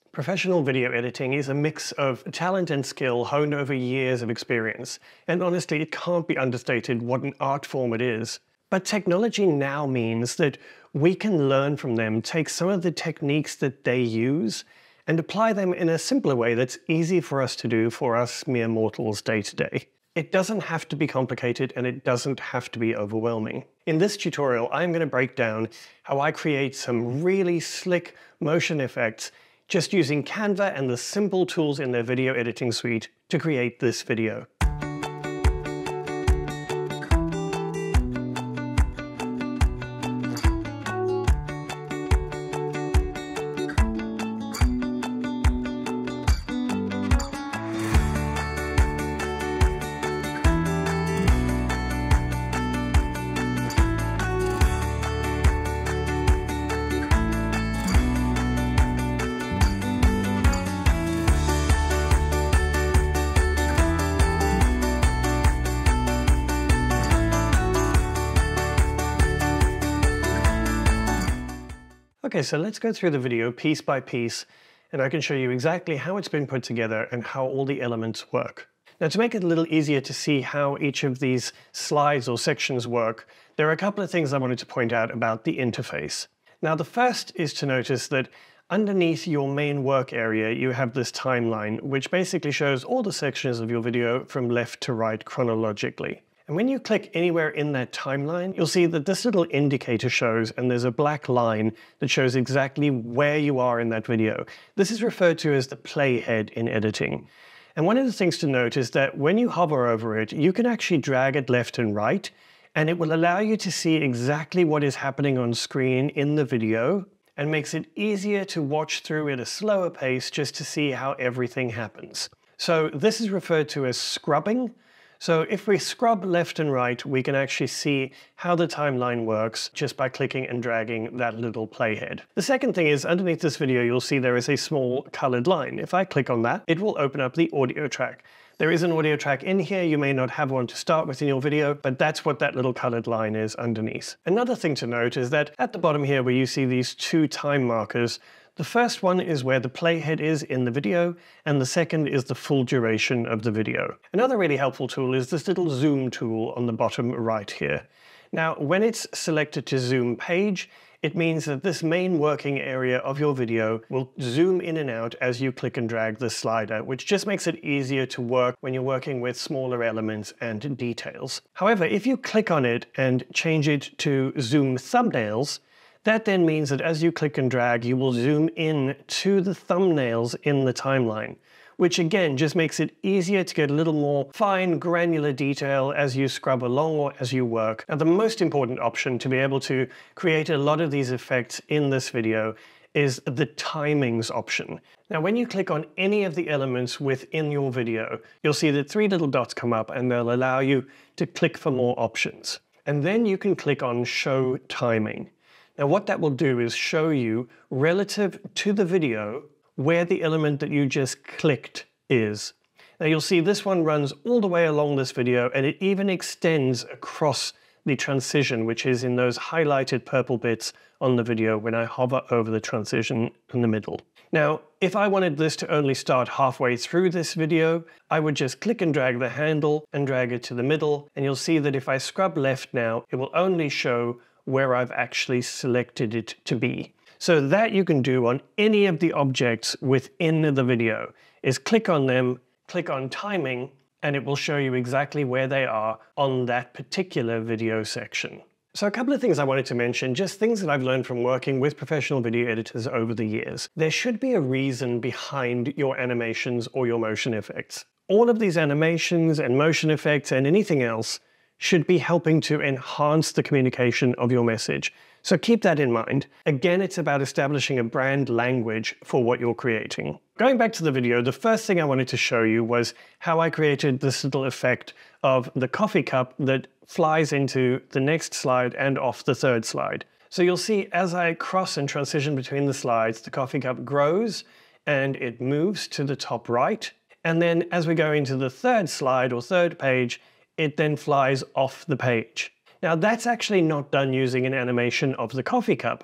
Professional video editing is a mix of talent and skill honed over years of experience, and honestly, it can't be understated what an art form it is. But technology now means that we can learn from them, take some of the techniques that they use, and apply them in a simpler way that's easy for us to do for us mere mortals day to day. It doesn't have to be complicated and it doesn't have to be overwhelming. In this tutorial, I'm going to break down how I create some really slick motion effects just using Canva and the simple tools in their video editing suite to create this video. Okay, so let's go through the video piece by piece, and I can show you exactly how it's been put together and how all the elements work. Now, to make it a little easier to see how each of these slides or sections work, there are a couple of things I wanted to point out about the interface. Now, the first is to notice that underneath your main work area, you have this timeline, which basically shows all the sections of your video from left to right chronologically. And when you click anywhere in that timeline, you'll see that this little indicator shows, and there's a black line that shows exactly where you are in that video. This is referred to as the playhead in editing. And one of the things to note is that when you hover over it, you can actually drag it left and right, and it will allow you to see exactly what is happening on screen in the video, and makes it easier to watch through at a slower pace just to see how everything happens. So this is referred to as scrubbing. So if we scrub left and right, we can actually see how the timeline works just by clicking and dragging that little playhead. The second thing is, underneath this video, you'll see there is a small colored line. If I click on that, it will open up the audio track. There is an audio track in here. You may not have one to start with in your video, but that's what that little colored line is underneath. Another thing to note is that at the bottom here, where you see these two time markers, the first one is where the playhead is in the video, and the second is the full duration of the video. Another really helpful tool is this little zoom tool on the bottom right here. Now, when it's selected to zoom page, it means that this main working area of your video will zoom in and out as you click and drag the slider, which just makes it easier to work when you're working with smaller elements and details. However, if you click on it and change it to zoom thumbnails, that then means that as you click and drag, you will zoom in to the thumbnails in the timeline, which again just makes it easier to get a little more fine, granular detail as you scrub along or as you work. And the most important option to be able to create a lot of these effects in this video is the timings option. Now, when you click on any of the elements within your video, you'll see that three little dots come up and they'll allow you to click for more options. And then you can click on Show Timing. Now, what that will do is show you, relative to the video, where the element that you just clicked is. Now, you'll see this one runs all the way along this video, and it even extends across the transition, which is in those highlighted purple bits on the video when I hover over the transition in the middle. Now, if I wanted this to only start halfway through this video, I would just click and drag the handle and drag it to the middle, and you'll see that if I scrub left now, it will only show where I've actually selected it to be. So that you can do on any of the objects within the video, is click on them, click on timing, and it will show you exactly where they are on that particular video section. So a couple of things I wanted to mention, just things that I've learned from working with professional video editors over the years. There should be a reason behind your animations or your motion effects. All of these animations and motion effects and anything else should be helping to enhance the communication of your message. So keep that in mind. Again, it's about establishing a brand language for what you're creating. Going back to the video, the first thing I wanted to show you was how I created this little effect of the coffee cup that flies into the next slide and off the third slide. So you'll see as I cross and transition between the slides, the coffee cup grows and it moves to the top right. And then as we go into the third slide or third page, it then flies off the page. Now, that's actually not done using an animation of the coffee cup.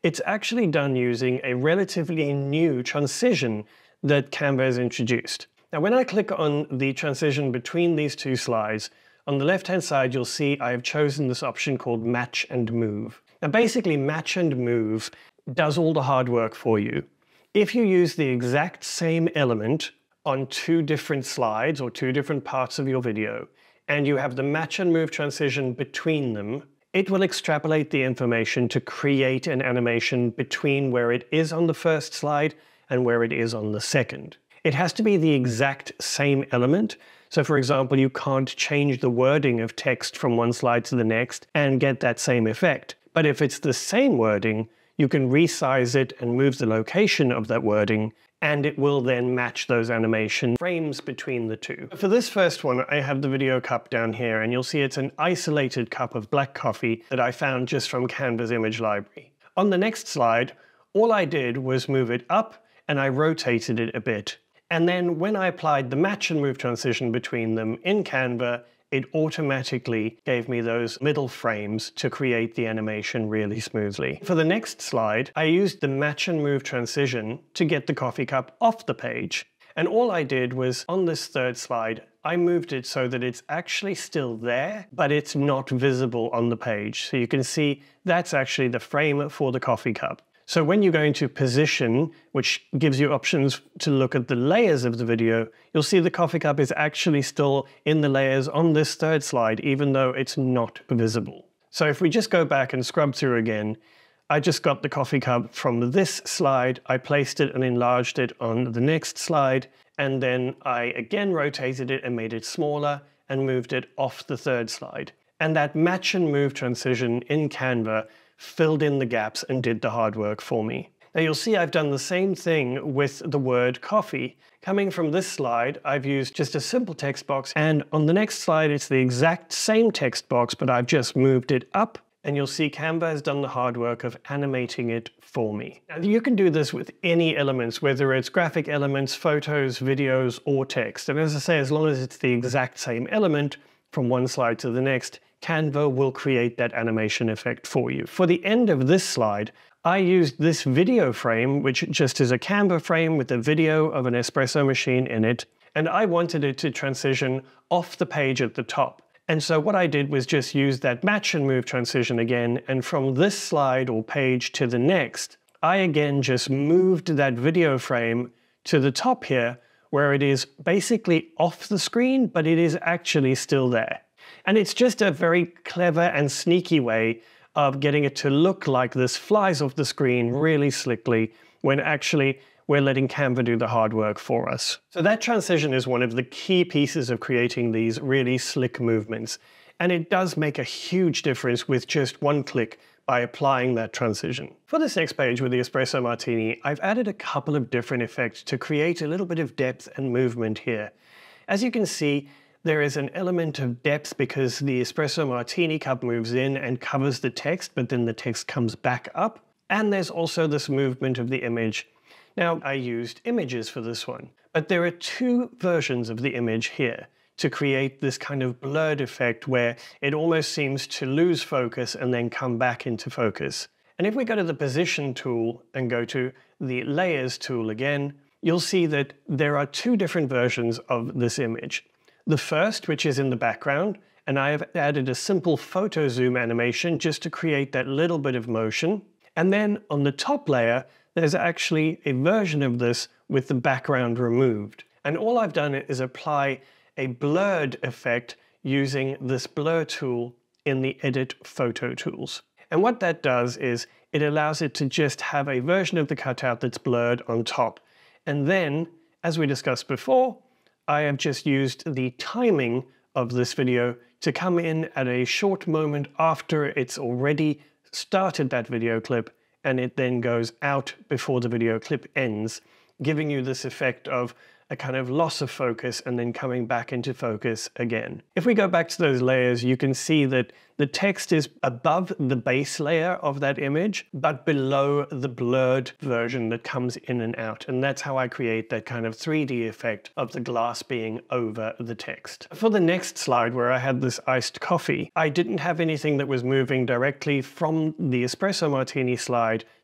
It's actually done using a relatively new transition that Canva has introduced. Now, when I click on the transition between these two slides, on the left-hand side, you'll see I have chosen this option called Match and Move. Now, basically, Match and Move does all the hard work for you. If you use the exact same element on two different slides or two different parts of your video, and you have the Match and Move transition between them, it will extrapolate the information to create an animation between where it is on the first slide and where it is on the second. It has to be the exact same element. So for example, you can't change the wording of text from one slide to the next and get that same effect. But if it's the same wording, you can resize it and move the location of that wording, and it will then match those animation frames between the two. For this first one, I have the video cup down here, and you'll see it's an isolated cup of black coffee that I found just from Canva's image library. On the next slide, all I did was move it up and I rotated it a bit. And then when I applied the match and move transition between them in Canva, it automatically gave me those middle frames to create the animation really smoothly. For the next slide, I used the match and move transition to get the coffee cup off the page. And all I did was, on this third slide, I moved it so that it's actually still there, but it's not visible on the page. So you can see that's actually the frame for the coffee cup. So when you go into position, which gives you options to look at the layers of the video, you'll see the coffee cup is actually still in the layers on this third slide, even though it's not visible. So if we just go back and scrub through again, I just got the coffee cup from this slide, I placed it and enlarged it on the next slide, and then I again rotated it and made it smaller and moved it off the third slide. And that match and move transition in Canva filled in the gaps and did the hard work for me. Now you'll see I've done the same thing with the word coffee. Coming from this slide, I've used just a simple text box, and on the next slide it's the exact same text box, but I've just moved it up, and you'll see Canva has done the hard work of animating it for me. Now you can do this with any elements, whether it's graphic elements, photos, videos, or text. And as I say, as long as it's the exact same element from one slide to the next, Canva will create that animation effect for you. For the end of this slide, I used this video frame, which just is a Canva frame with a video of an espresso machine in it, and I wanted it to transition off the page at the top. And so what I did was just use that match and move transition again, and from this slide or page to the next, I again just moved that video frame to the top here, where it is basically off the screen, but it is actually still there. And it's just a very clever and sneaky way of getting it to look like this flies off the screen really slickly, when actually we're letting Canva do the hard work for us. So that transition is one of the key pieces of creating these really slick movements. And it does make a huge difference with just one click by applying that transition. For this next page with the espresso martini, I've added a couple of different effects to create a little bit of depth and movement here. As you can see, there is an element of depth because the espresso martini cup moves in and covers the text, but then the text comes back up. And there's also this movement of the image. Now, I used images for this one, but there are two versions of the image here to create this kind of blurred effect where it almost seems to lose focus and then come back into focus. And if we go to the position tool and go to the layers tool again, you'll see that there are two different versions of this image. The first, which is in the background, and I have added a simple photo zoom animation just to create that little bit of motion. And then on the top layer, there's actually a version of this with the background removed. And all I've done is apply a blurred effect using this blur tool in the Edit Photo tools. And what that does is it allows it to just have a version of the cutout that's blurred on top. And then, as we discussed before, I have just used the timing of this video to come in at a short moment after it's already started that video clip, and it then goes out before the video clip ends, giving you this effect of a kind of loss of focus and then coming back into focus again. If we go back to those layers, you can see that the text is above the base layer of that image, but below the blurred version that comes in and out. And that's how I create that kind of 3D effect of the glass being over the text. For the next slide, where I had this iced coffee, I didn't have anything that was moving directly from the espresso martini slide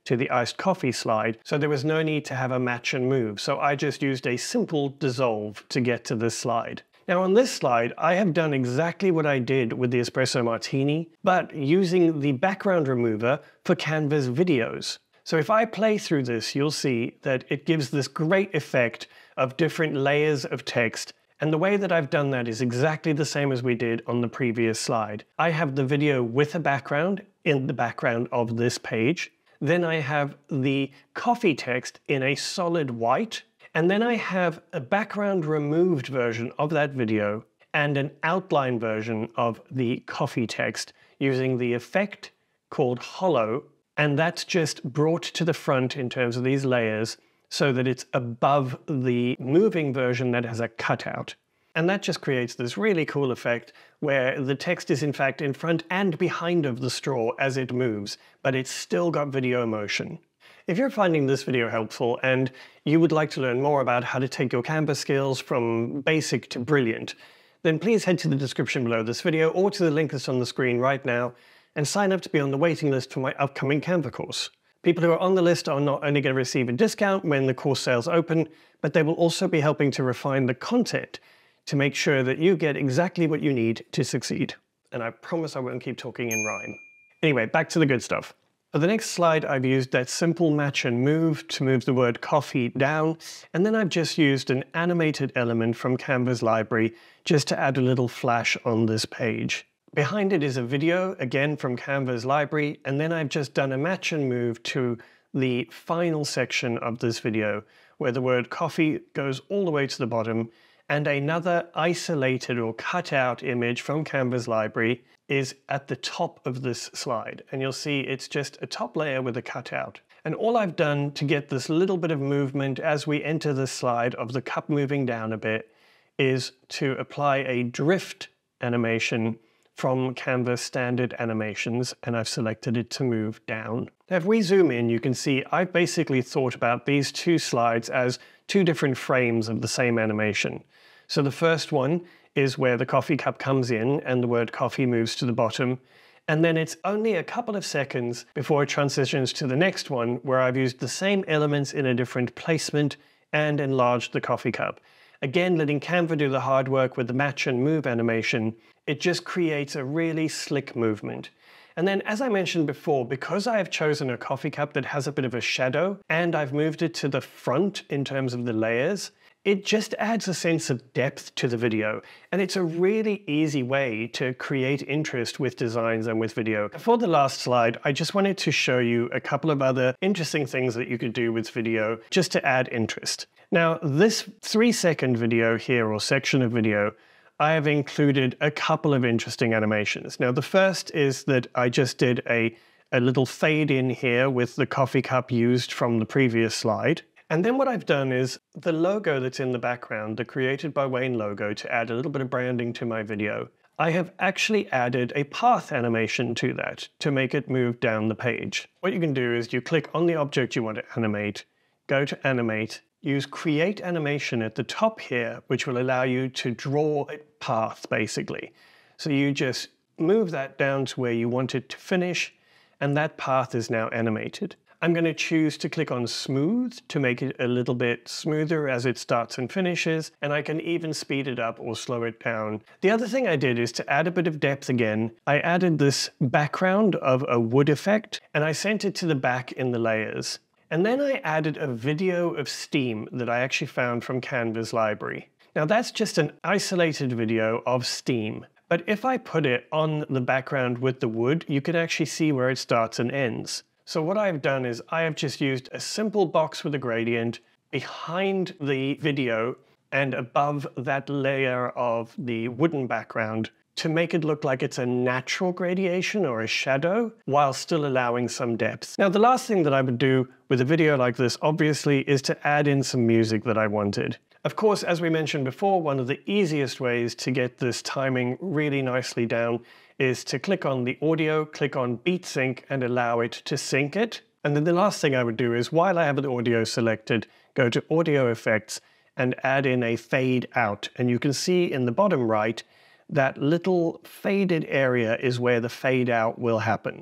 to the iced coffee slide, so there was no need to have a match and move. So I just used a simple dissolve to get to this slide. Now on this slide, I have done exactly what I did with the espresso martini, but using the background remover for Canva's videos. So if I play through this, you'll see that it gives this great effect of different layers of text. And the way that I've done that is exactly the same as we did on the previous slide. I have the video with a background in the background of this page. Then I have the coffee text in a solid white. And then I have a background removed version of that video and an outline version of the coffee text using the effect called hollow. And that's just brought to the front in terms of these layers so that it's above the moving version that has a cutout. And that just creates this really cool effect where the text is in fact in front and behind of the straw as it moves, but it's still got video motion. If you're finding this video helpful and you would like to learn more about how to take your Canva skills from basic to brilliant, then please head to the description below this video or to the link that's on the screen right now and sign up to be on the waiting list for my upcoming Canva course. People who are on the list are not only going to receive a discount when the course sales open, but they will also be helping to refine the content to make sure that you get exactly what you need to succeed. And I promise I won't keep talking in rhyme. Anyway, back to the good stuff. For the next slide, I've used that simple match and move to move the word coffee down, and then I've just used an animated element from Canva's library just to add a little flash on this page. Behind it is a video, again from Canva's library, and then I've just done a match and move to the final section of this video, where the word coffee goes all the way to the bottom, and another isolated or cut out image from Canva's library is at the top of this slide. And you'll see it's just a top layer with a cutout. And all I've done to get this little bit of movement as we enter the slide of the cup moving down a bit is to apply a drift animation from Canva standard animations, and I've selected it to move down. Now if we zoom in, you can see I've basically thought about these two slides as two different frames of the same animation. So the first one is where the coffee cup comes in and the word coffee moves to the bottom, and then it's only a couple of seconds before it transitions to the next one where I've used the same elements in a different placement and enlarged the coffee cup. Again, letting Canva do the hard work with the match and move animation, it just creates a really slick movement. And then, as I mentioned before, because I have chosen a coffee cup that has a bit of a shadow, and I've moved it to the front in terms of the layers, it just adds a sense of depth to the video. And it's a really easy way to create interest with designs and with video. For the last slide, I just wanted to show you a couple of other interesting things that you could do with video just to add interest. Now, this 3-second video here, or section of video, I have included a couple of interesting animations. Now, the first is that I just did a little fade in here with the coffee cup used from the previous slide. And then what I've done is the logo that's in the background, the Created by Wayne logo, to add a little bit of branding to my video, I have actually added a path animation to that to make it move down the page. What you can do is you click on the object you want to animate, go to animate, use create animation at the top here, which will allow you to draw a path basically. So you just move that down to where you want it to finish, and that path is now animated. I'm going to choose to click on smooth to make it a little bit smoother as it starts and finishes, and I can even speed it up or slow it down. The other thing I did is to add a bit of depth again. I added this background of a wood effect, and I sent it to the back in the layers. And then I added a video of steam that I actually found from Canva's library. Now that's just an isolated video of steam. But if I put it on the background with the wood, you can actually see where it starts and ends. So what I've done is I have just used a simple box with a gradient behind the video and above that layer of the wooden background to make it look like it's a natural gradation or a shadow while still allowing some depth. Now the last thing that I would do with a video like this obviously is to add in some music that I wanted. Of course, as we mentioned before, one of the easiest ways to get this timing really nicely down is to click on the audio, click on beat sync and allow it to sync it. And then the last thing I would do is, while I have the audio selected, go to audio effects and add in a fade out. And you can see in the bottom right, that little faded area is where the fade out will happen.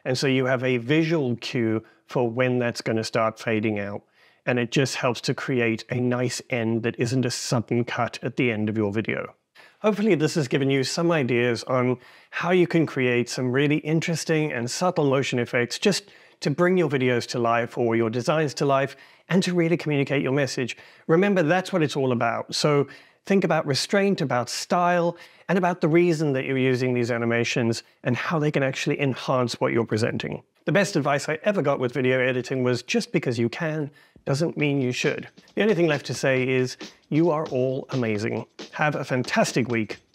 And so you have a visual cue for when that's going to start fading out. And it just helps to create a nice end that isn't a sudden cut at the end of your video. Hopefully this has given you some ideas on how you can create some really interesting and subtle motion effects just to bring your videos to life or your designs to life and to really communicate your message. Remember, that's what it's all about. So think about restraint, about style, and about the reason that you're using these animations and how they can actually enhance what you're presenting. The best advice I ever got with video editing was just because you can doesn't mean you should. The only thing left to say is you are all amazing. Have a fantastic week,